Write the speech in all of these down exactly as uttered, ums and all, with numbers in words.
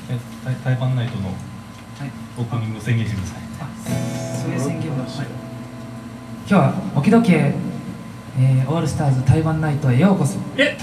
え台湾ナイトのオープニング宣言してください。 そういう宣言も、はい、今日はオキドケ、えー、オールスターズ台湾ナイトへようこそ。ええ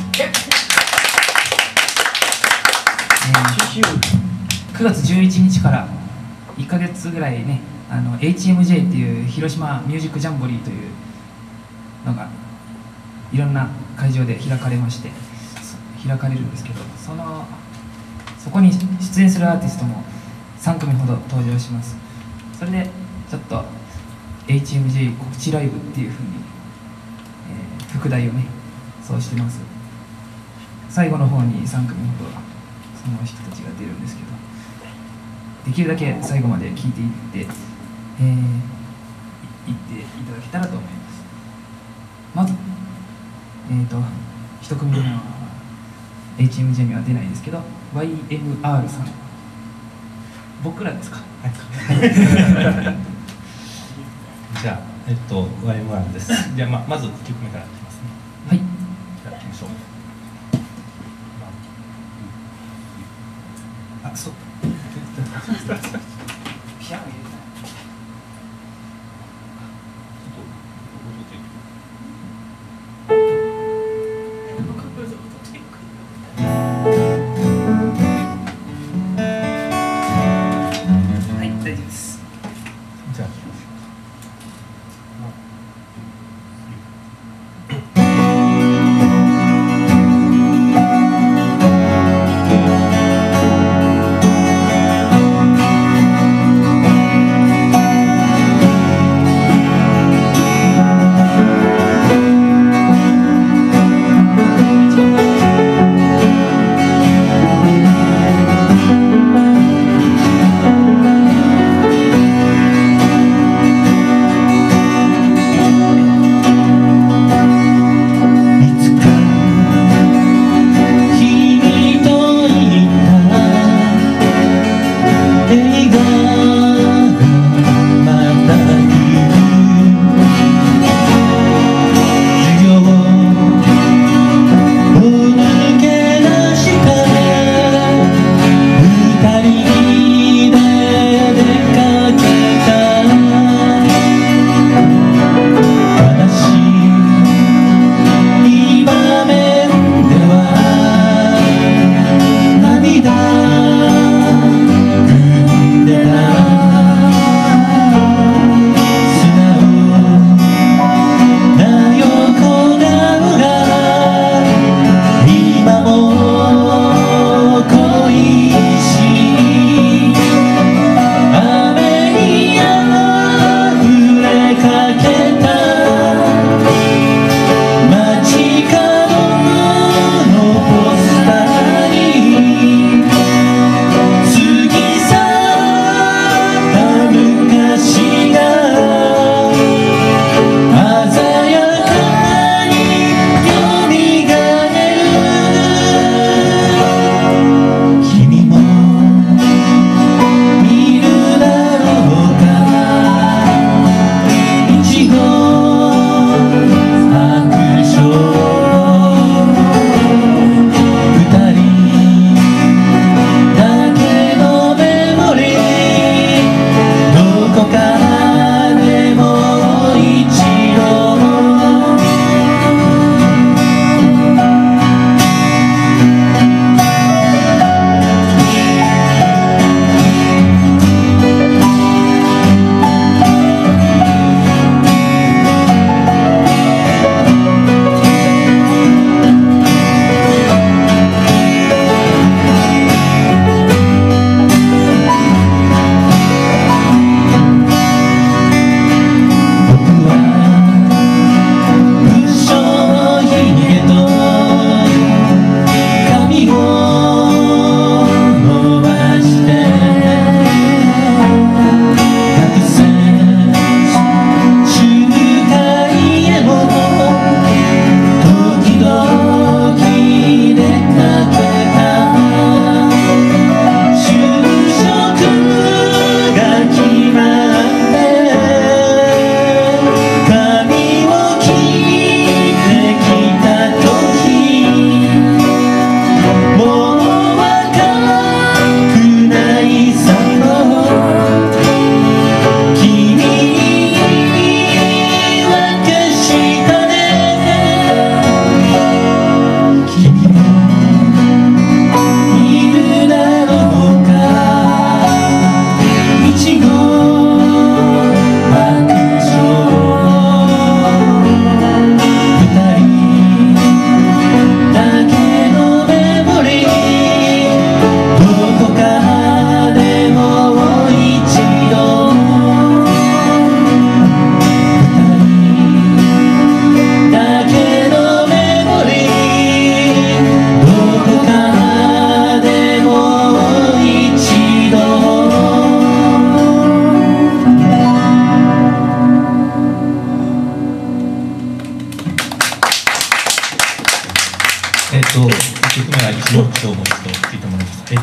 くがつじゅういちにちからいっかげつぐらいね、あの エイチエムジェイ っていう広島ミュージックジャンボリーというのがいろんな会場で開かれまして開かれるんですけど、そのそこに出演するアーティストもさんくみほど登場します。それでちょっと エイチエムジェイ 告知ライブっていうふうに、えー、副題をねそうしてます。最後の方にさんくみほどその人たちが出るんですけど、できるだけ最後まで聴いていって、えー、いっていただけたらと思います。まず、えーと、いち組目は エイチエムジェイ には出ないですけど ワイエムアール さん、僕らですか。 じゃあ、えっと ワイエムアール です。じゃあ、ままずいっきょくめからいきますね。 はい。 じゃあ、いきましょう。あ、そう。 ピアノ入れた。はい、大丈夫です。 じゃあ。 「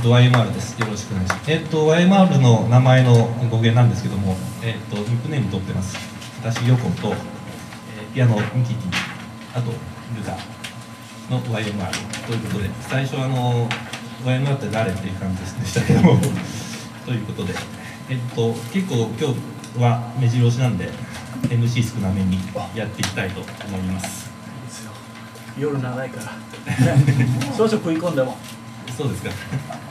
と ワイエムアール です。よろしくお願いします。えっと ワイエムアール の名前の語源なんですけども、えっとニックネーム取ってます。私ヨコと、えー、ピアノミキティ、あとルダの ワイエムアール ということで、最初あの ワイエムアール って誰っていう感じでしたけどもということで、えっと結構今日は目白押しなんで エムシー 少なめにやっていきたいと思います。 夜長いから少々食い込んでも。 そうですか。